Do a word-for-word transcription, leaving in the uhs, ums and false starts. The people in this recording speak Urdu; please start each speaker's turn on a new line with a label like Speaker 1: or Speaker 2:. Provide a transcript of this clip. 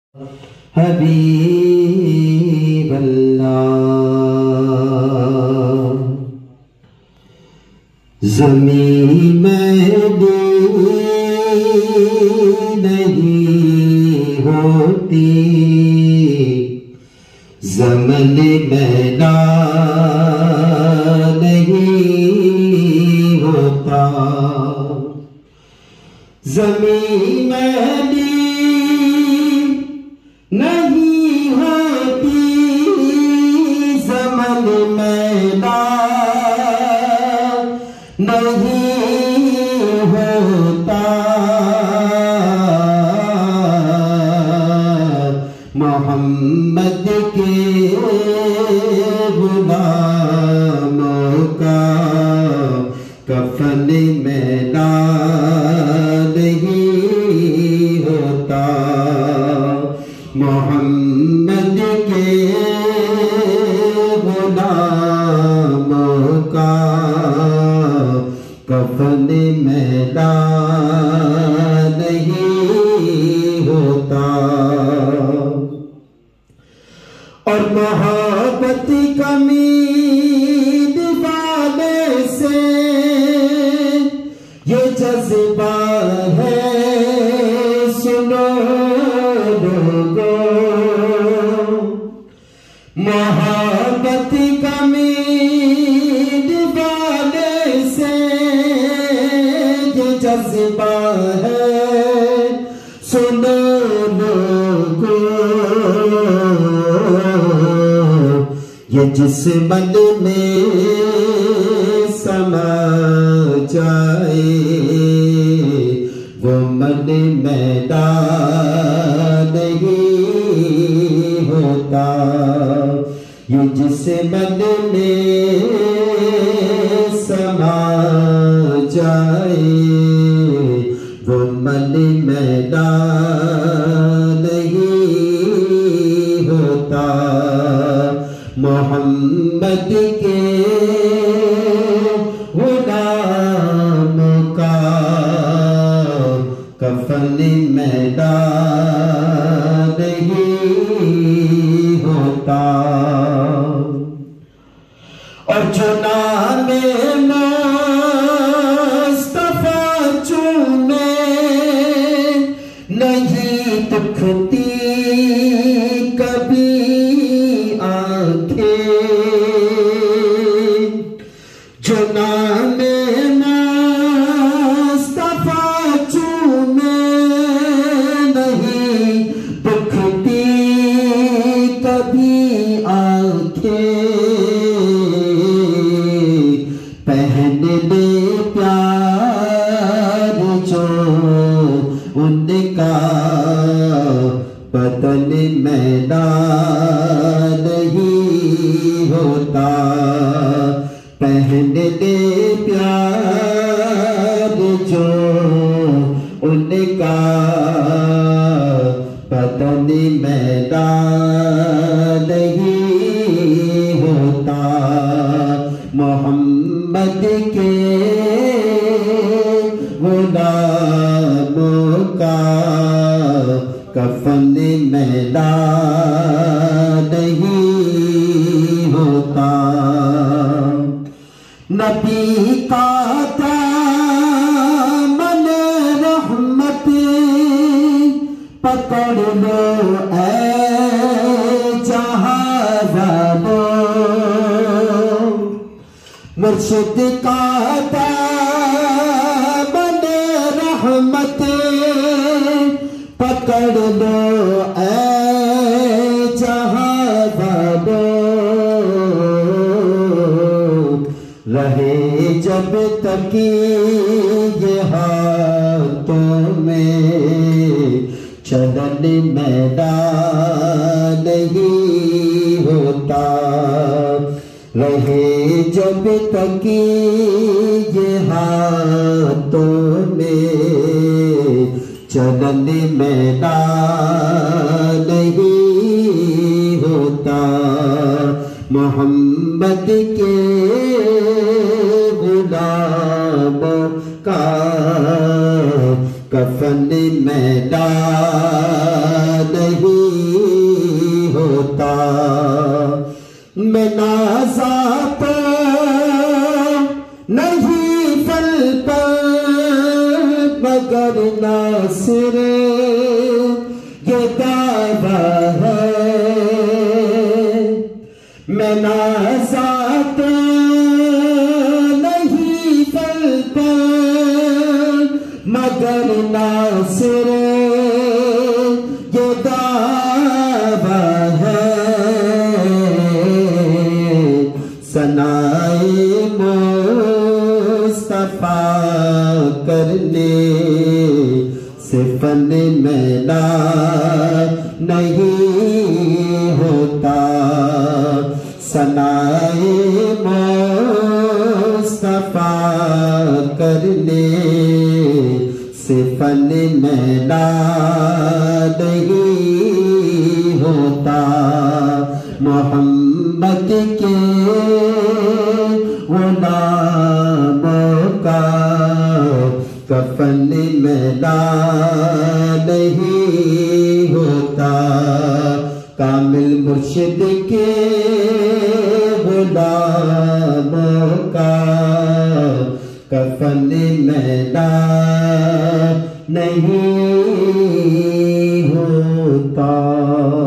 Speaker 1: حبیب اللہ زمین میلی نہیں ہوتی زمن میلا نہیں ہوتا زمین میلی نہیں ہوتی زمن میلا نہیں ہوتا محمد کے غلاموں کا کفن میلا نہیں ہوتا محمد کے غلاموں کا کفن میلا نہیں ہوتا اور محبت کمید والے سے یہ جذبہ ہے سنو محبت کمید والے سے یہ جذبہ ہے سنو لوگو یہ جس من میں سما جائے وہ من میلا نہیں ہوتا یہ جس من میں سما جائے وہ من میلا نہیں ہوتا محمد کے غلاموں کا کفن میلا نہیں ہوتا اور جو نام مصطفیٰ چومے نہیں دکھتی کبھی آنکھیں جو نام مصطفیٰ چومے نہیں دکھتی کبھی آنکھیں پہن لے پیار جو ان کا بدن میلا نہیں ہوتا پہن لے پیار جو ان کا بدن میلا نہیں ہوتا محمد کے غلاموں کا کفن میلا نہیں ہوتا نبی کا دامن رحمت پکڑ لو اے جہاں والوں مرشد کا دامن رحمت پکڑ لو اے جہاں والوں رہے جب تک یہ ہاتھوں میں چلن میلا نہیں ہوتا رہے جب تک یہ ہاتھوں میں چلن میلا نہیں ہوتا محمد کے غلاموں کا کفن میلا نہیں نہیں ہوتا میں نازا تو نہیں پل پر مگر ناصر یہ دعویٰ ہے میں نازا تو نہیں پل پر مگر ناصر یہ دعویٰ ہے ثنائے مصطفیٰ کرنے سے فن میلا نہیں ہوتا ثنائے مصطفیٰ کرنے سے فن میلا نہیں ہوتا محمد کے غلاموں کا کفن میلا نہیں ہوتا کامل مرشد کے غلاموں کا کفن میلا نہیں ہوتا